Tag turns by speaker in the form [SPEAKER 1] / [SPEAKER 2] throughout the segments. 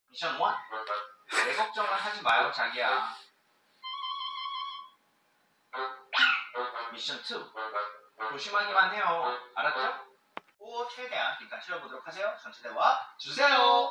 [SPEAKER 1] 미션 1. 내 걱정은 하지 마요, 자기야. 미션 2. 조심하기만 해요. 알았죠? 오, 최대한 빈칸 채워보도록 하세요. 전체 대화 주세요.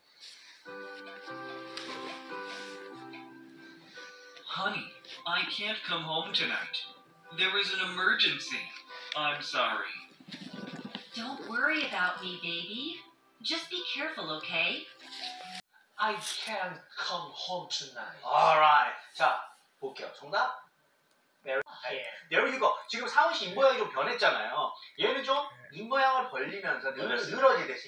[SPEAKER 2] Honey, I can't come home tonight. There is an emergency. I'm sorry.
[SPEAKER 3] Don't worry about me, baby. Just be careful, okay?
[SPEAKER 4] I can't come home tonight.
[SPEAKER 1] Alright. 자, 볼게요. 정답? There you go. 지금 상훈 씨 입모양이 좀 변했잖아요. 얘는 좀 입모양을 벌리면서 늘어지듯이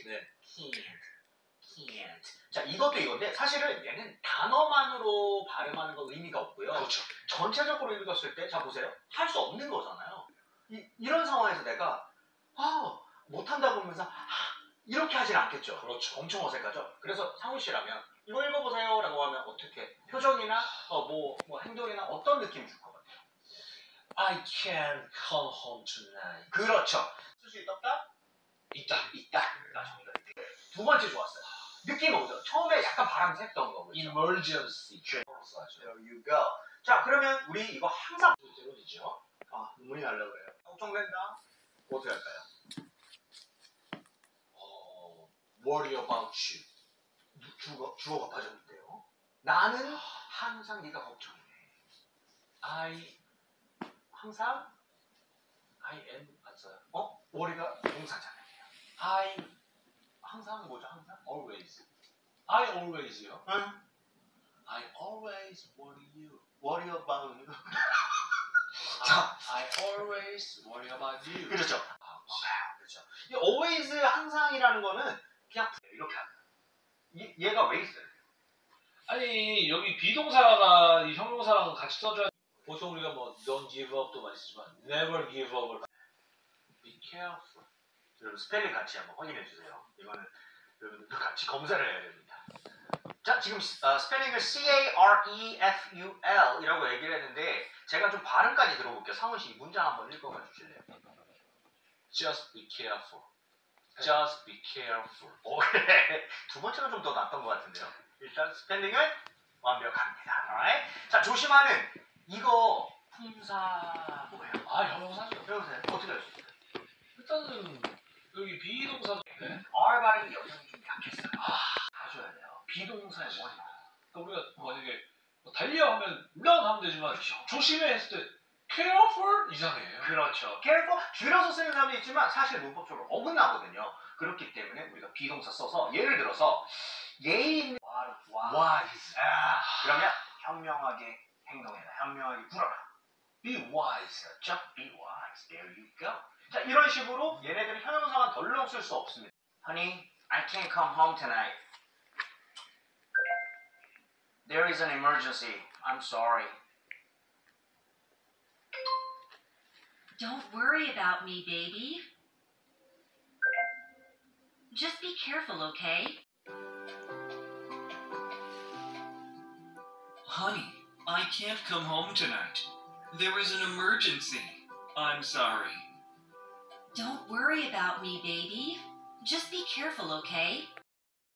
[SPEAKER 1] can't. 자, 이것도 이건데 사실은 얘는 단어만으로 발음하는 건 의미가 없고요.
[SPEAKER 4] 그렇죠.
[SPEAKER 1] 전체적으로 읽었을 때, 자 보세요. 할 수 없는 거잖아요. 이런 상황에서 내가 못한다고 하면서 이렇게 하진 않겠죠.
[SPEAKER 4] 그렇죠.
[SPEAKER 1] 엄청 어색하죠. 그래서 상훈 씨라면 이거 읽어보세요 라고 하면 어떻게 표정이나 뭐 행동이나 어떤 느낌 줄 것 같아요?
[SPEAKER 4] I can't come home tonight.
[SPEAKER 1] 그렇죠. 쓸 수 있다?
[SPEAKER 4] 있다.
[SPEAKER 1] 정답. 두 번째 좋았어요. 느낌 오죠? 처음에 약간 바람 샜던 거. 그렇죠?
[SPEAKER 4] Emergency.
[SPEAKER 1] There you go. 자, 그러면 우리 이거 항상 대론이죠. 눈물이 날라 그래요. 걱정된다. 어떻게 할까요?
[SPEAKER 4] Worry about you.
[SPEAKER 1] 주어가 빠졌는데요. 나는 항상 네가 걱정이네.
[SPEAKER 4] I am 맞아요.
[SPEAKER 1] worry가 동사잖아요. 항상 뭐죠? 항상?
[SPEAKER 4] Always. I always요.
[SPEAKER 1] 응.
[SPEAKER 4] I always worry you.
[SPEAKER 1] worry about you.
[SPEAKER 4] 자, I always worry about you.
[SPEAKER 1] 그렇죠. 그렇죠. 이 always 항상이라는 거는 그냥 이렇게 하는 거예요. 얘가 왜 있어요?
[SPEAKER 4] 아니 여기 비동사가 이 형용사랑 같이 써줘야. 보통 우리가 뭐 don't give up도 많이 쓰지만 never give up을 be careful.
[SPEAKER 1] 여러분 스펠링 같이 한번 확인해 주세요. 이거는 여러분들도 같이 검사를 해야 됩니다. 자, 지금 스펠링을 C-A-R-E-F-U-L 이라고 얘기를 했는데 제가 좀 발음까지 들어볼게요. 상훈 씨 이 문장 한번 읽어봐 주실래요?
[SPEAKER 4] Just be careful. Just be careful.
[SPEAKER 1] 그래. 두 번째가 좀 더 낫던 것 같은데요. 일단 스펠링은 완벽합니다. Alright? 자, 조심하는 이거 품사 뭐예요?
[SPEAKER 4] 형용사죠.
[SPEAKER 1] 배우세요. 어떻게 할 수 있어요?
[SPEAKER 4] 일단은 여기 비동사도
[SPEAKER 1] R 발음이 여기서는 좀 약했어요. 봐줘야 돼요.
[SPEAKER 4] 비동사의 원이다. 그러니까 우리가 만약에 달려하면 run 하면 되지만
[SPEAKER 1] 그렇죠.
[SPEAKER 4] 조심해 했을 때 careful 이상해.
[SPEAKER 1] 그렇죠. careful 줄여서 쓰는 사람도 있지만 사실 문법적으로 어긋나거든요. 그렇기 때문에 우리가 비동사 써서 예를 들어서 예의 있는
[SPEAKER 4] wise.
[SPEAKER 1] 그러면 현명하게 행동해라. 현명하게 굴어라.
[SPEAKER 4] be wise.
[SPEAKER 1] 그렇죠? be wise. There you go. 자, 이런 식으로 얘네들은 형용사만 덜렁 쓸 수 없습니다. Honey, I can't come home tonight. There is an emergency. I'm sorry.
[SPEAKER 3] Don't worry about me, baby. Just be careful, okay?
[SPEAKER 2] Honey, I can't come home tonight. There is an emergency. I'm sorry.
[SPEAKER 3] Don't worry about me, baby. Just be careful, okay?